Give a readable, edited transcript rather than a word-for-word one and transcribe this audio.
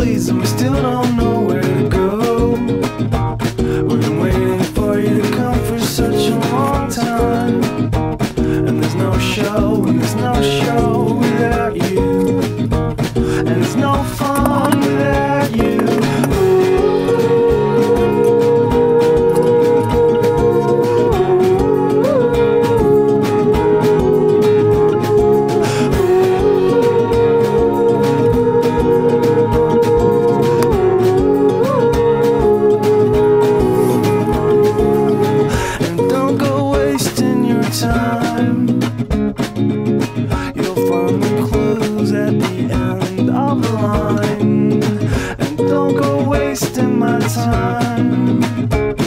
leads and we still don't know where to go. We've been waiting for you to come for such a long time, and there's no show, and there's no show without you, and there's no fun without you. Time.